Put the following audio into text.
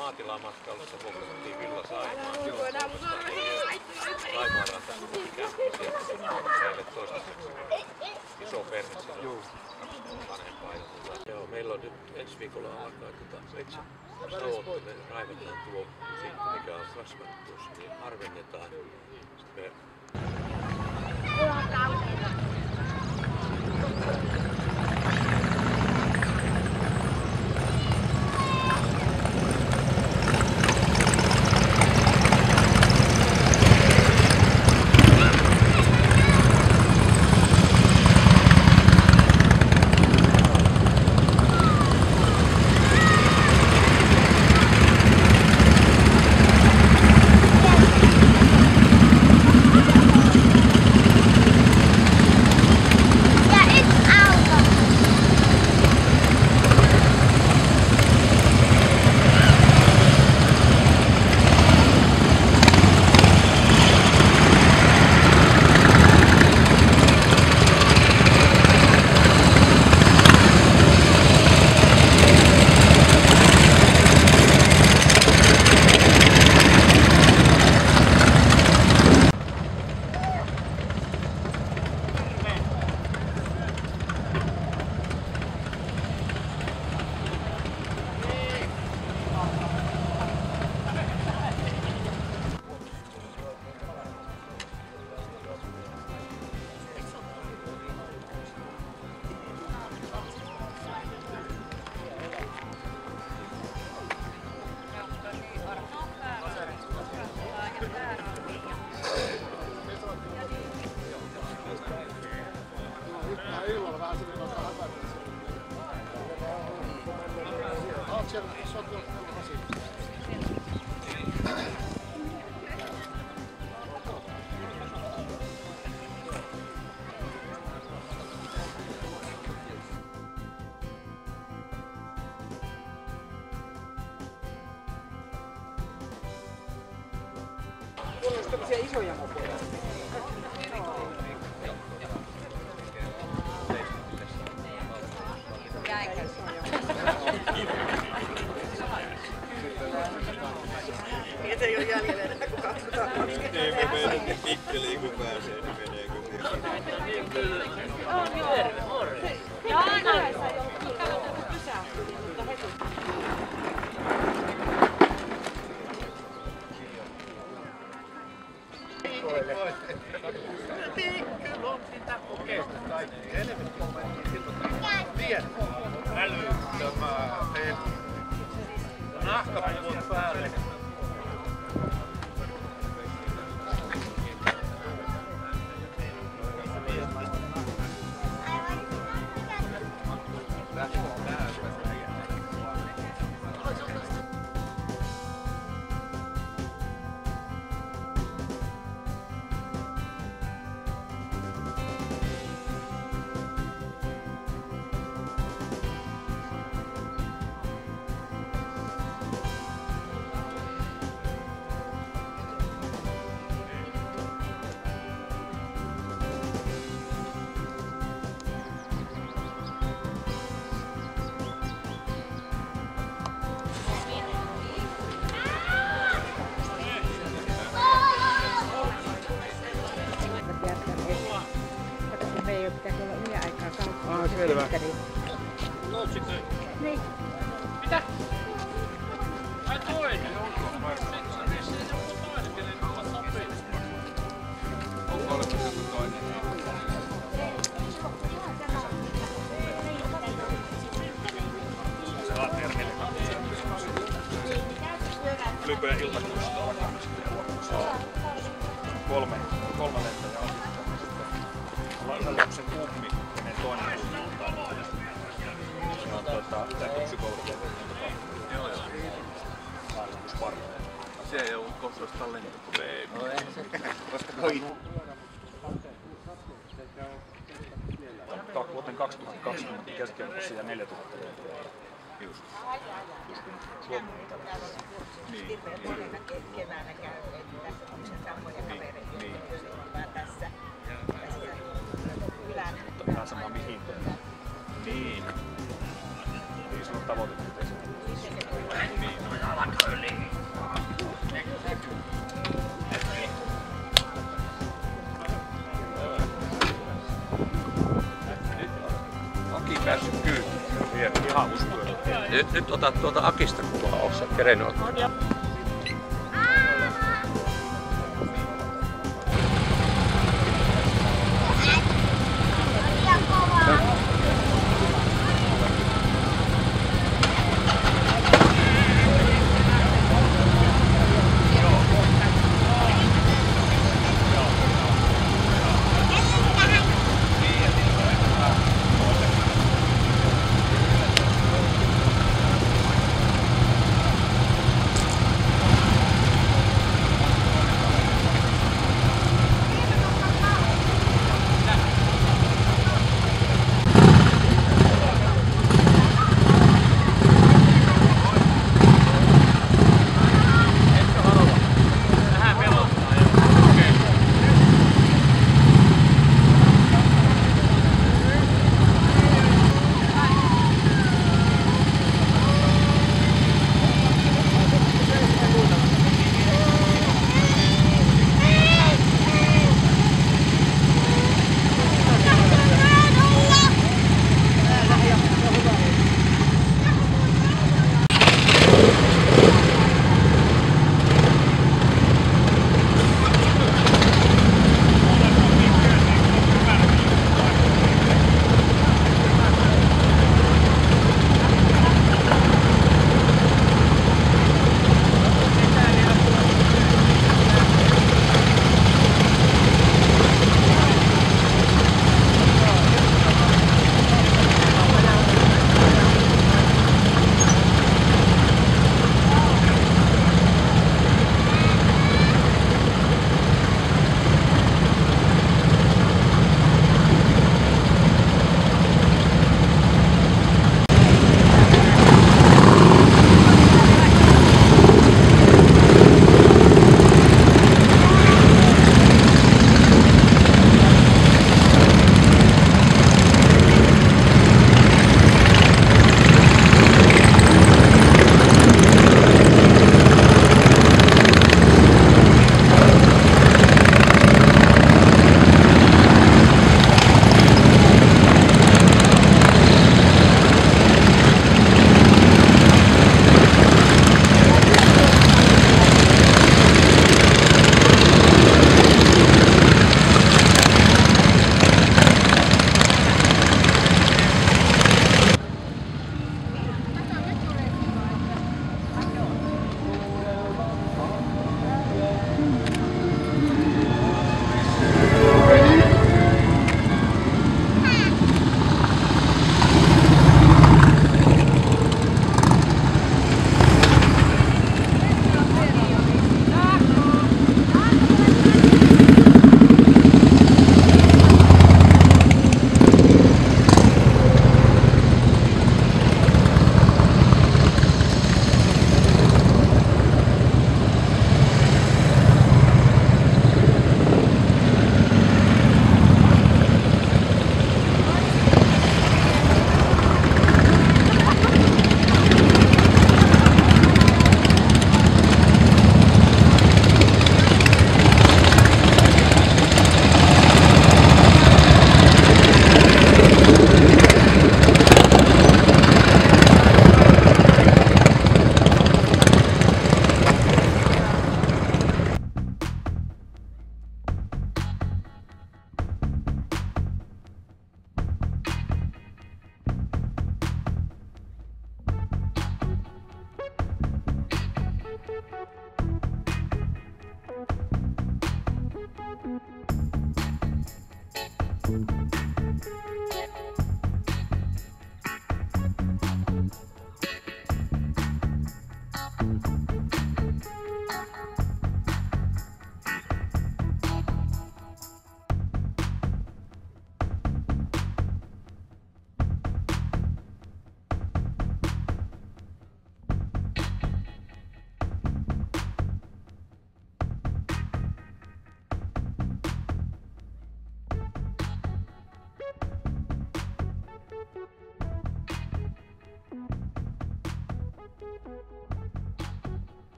maatilamatkailussa vuokrattiin Villa Saimaa. Saimaan ranta ikään kuin sieltä meille toistaiseksi. Iso perhe siellä on vanhempaa. Joo, meillä on nyt ensi viikolla alkaa metsä. Me raivataan tuo, mikä on kasvanut tuossa, niin harvennetaan. Sitten me tämmöisiä isoja mopoja. Niitä ei ole jäljellä enää kuin 220. Ei me meidän pikkeliin kun pääsee, niin menee kyllä. On joo. Ja aina ei saa ollut kyllä pysähtyä, mutta heti. Nahkapuvut päälle. Pitäisi olla yhden aikaa kautta. Selvä. Niin. Mitä? Ai toinen? Missä ei joku toinen, kenen olla sopii? Onko olemassa joku toinen? Se on terveellinen. Lypöä iltakuusta kolme lentäjää on. Yhden lapsen kummi menee toinen suuntaan. Se on psykologia. Joo. Se ei ollut koskaan lentokone. No ei se. Koska toi... Vuoteen 2020 keskiarvossa ja 4000 lentoa. Just. Suomi on tällaisessa. Niin. Keväällä käy, että on se samoja kavereita, jotka on tässä. Mutta ihan sama mihin. Niin. Niin se on tavoite. Niin. Aki päässyt kyytiin. Ihan uskoon. Nyt otat tuolta Akista kuvaa, oot sä kerennyt ottaa?